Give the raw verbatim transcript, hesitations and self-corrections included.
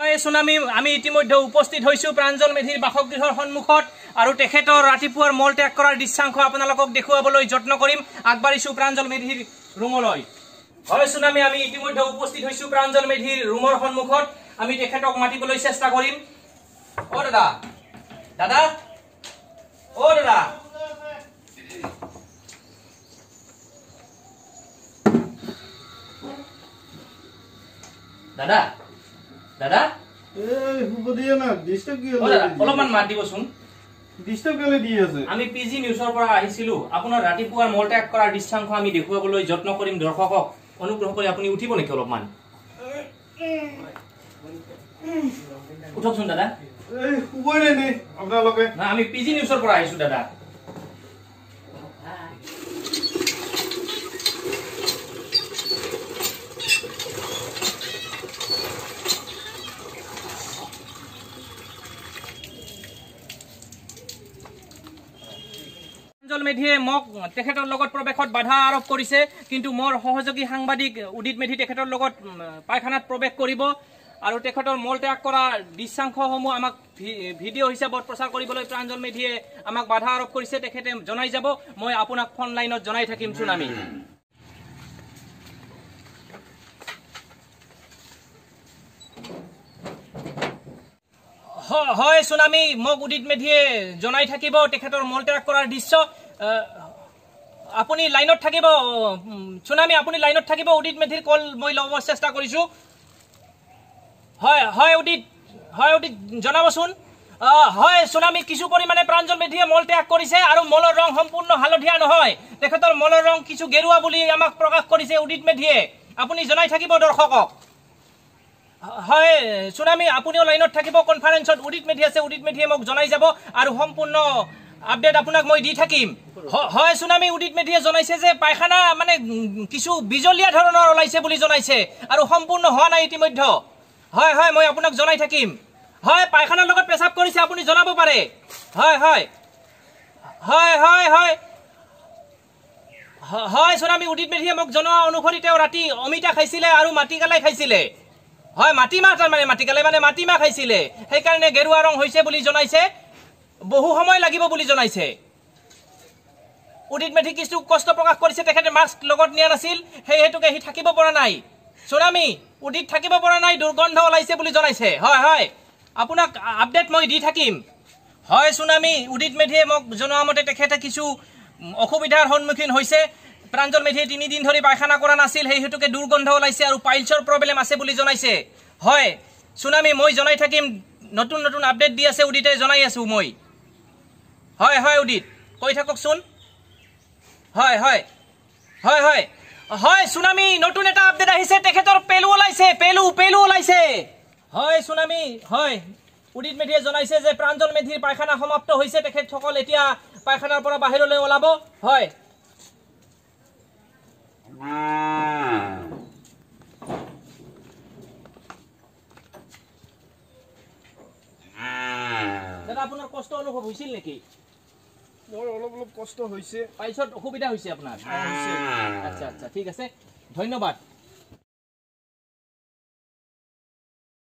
হয় সুনামি আমি ইতিমধ্যে উপস্থিত হৈছো প্ৰাঞ্জল মেধিৰ বাসগৃহৰ সন্মুখত আৰু তেখেতৰ ৰাতিপুৱাৰ মল ত্যাগ কৰাৰ দৃশ্যাংশ আপোনালোকক দেখুৱাবলৈ যত্ন কৰিম আগবাঢ়িছো প্ৰাঞ্জল মেধিৰ ৰুমলৈ হয় সুনামি আমি ইতিমধ্যে উপস্থিত হৈছো প্ৰাঞ্জল মেধিৰ ৰুমৰ সন্মুখত আমি তেখেতক মাতিবলৈ চেষ্টা কৰিম ও দাদা দাদা ও দাদা দাদা দাদা এই হুবদিয়া না ডিস্টার্ব কি হলো দাদা অলপমান মাত দিবচোন ডিস্টার্ব কেলে দি আছে আমি পিজি নিউজৰ পৰা আহিছিলো আপোনাৰ ৰাতিপুৱাৰ মল ত্যাগ কৰাৰ দৃশ্যাংশ আমি দেখুৱাবলৈ যত্ন কৰিম দৰ্শকক অনুগ্ৰহ কৰি আপুনি উঠিব নেকি অলপমান উঠকচোন দাদা এই হুবই নে আপোনালোকে না আমি পিজি নিউজৰ পৰা আহিছো দাদা প্ৰাঞ্জল মেধিয়ে মোক তেখেতৰ লগত প্ৰৱেশত বাধা আৰোপ কৰিছে কিন্তু মোৰ সহযোগী সাংবাদিক উদিত মেধি তেখেতৰ লগত পায়খানাত প্ৰৱেশ কৰিব আৰু তেখেতৰ মল ত্যাগ কৰা দৃশ্যাংশসমূহ আমাক ভিডিঅ' হিচাপত প্ৰচাৰ কৰিবলৈ প্ৰাঞ্জল মেধিয়ে আমাক বাধা আৰোপ কৰিছে তেখেতে জনাই যাব মই আপোনাক ফোন লাইনত জনাই থাকিম সুনামি হয় সুনামি মোক উদিত মেধিয়ে জনাই থাকিব তেখেতৰ মল ত্যাগ কৰাৰ দৃশ্য আপুনি লাইনত থাকিব সুনামি আপুনি লাইনত থাকিব উদিত মেধিৰ কল মই ল'ব চেষ্টা কৰিছো হয় হয় উদিত হয় উদিত জনাবচোন হয় সুনামি কিছু পৰিমাণে প্ৰাঞ্জল মেধিয়ে মল ত্যাগ কৰিছে আৰু মলৰ ৰং সম্পূৰ্ণ হালধীয়া নহয় তেখেতৰ মলৰ ৰং কিছু গেৰুৱা বুলি আমাক প্ৰকাশ কৰিছে উদিত মেধিয়ে আপুনি জনাই থাকিব দৰ্শকক হয় সুনামি আপুনিও লাইনত থাকিব কনফাৰেন্সত উদিত মেধি আছে উদিত মেধিয়ে মোক জনাই যাব আৰু সম্পূৰ্ণ আপডেট আপোনাক মই দি থাকিম হয় সুনামি উদিত মেধিয়ে জনাইছে যে পায়খানা মানে কিছু বিজলীয়া ধৰণৰ ওলাইছে বুলি জনাইছে আৰু সম্পূৰ্ণ হোৱা নাই ইতিমধ্যে হয় হয় মই আপোনাক জনাই থাকিম হয় পায়খানাৰ লগত পেচাব কৰিছে আপুনি জনাব পাৰে হয় হয় হয় হয় হয় হয় সুনামি উদিত মেধিয়ে মোক জনোৱা অনুসৰি তেওঁ ৰাতি অমিতা খাইছিলে আৰু মাটিকালাই খাইছিলে হয় মাটিমাহ তাৰমানে মাটিকালাই মানে মাটিমাহ খাইছিলে সেইকাৰণে গেৰুৱা ৰং হৈছে বুলি জনাইছে বহু সময় লাগিব বুলি জনাইছে উদিত মেধি কিছু কষ্ট প্ৰকাশ কৰিছে তেখেতে মাস্ক লগত নিয়া নাছিল সেই হেতুকে হি থাকিব পৰা নাই সুনামি উদিত থাকিব পৰা নাই দুৰ্গন্ধ ওলাইছে বুলি জনাইছে হয় হয় আপোনাক আপডেট মই দি থাকিম হয় সুনামি উদিত মেধিয়ে মোক জনোৱা মতে তেখেতে কিছু অসুবিধাৰ সন্মুখীন হৈছে প্ৰাঞ্জল মেধিয়ে তিনি দিন ধৰি পায়খানা কৰা নাছিল সেই হেতুকে দুৰ্গন্ধ ওলাইছে আৰু পাইলছৰ প্ৰব্লেম আছে বুলি জনাইছে হয় সুনামি মই জনাই থাকিম নতুন নতুন আপডেট দি আছে উদিতে জনাই আছো মই হয় হয় উদিত কৈ থাককচোন হয় হয় হয় হয় হয় সুনামি নতুন এটা আপডেট আহিছে তেখেতৰ পেলু ওলাইছে পেলু পেলু ওলাইছে হয় সুনামি হয় উদিত মেধিয়ে জনাইছে যে প্ৰাঞ্জল মেধিৰ পায়খানা সমাপ্ত হৈছে তেখেতসকল এতিয়া পায়খানাৰ পৰা বাহিৰলৈ ওলাব হয় দাদা আপোনাৰ কষ্ট অনুভৱ হৈছিল নেকি মোৰ অলপ অলপ কষ্ট হৈছে পাইছত অসুবিধা হৈছে আপোনাৰ আচ্ছা আচ্ছা ঠিক আছে ধন্যবাদ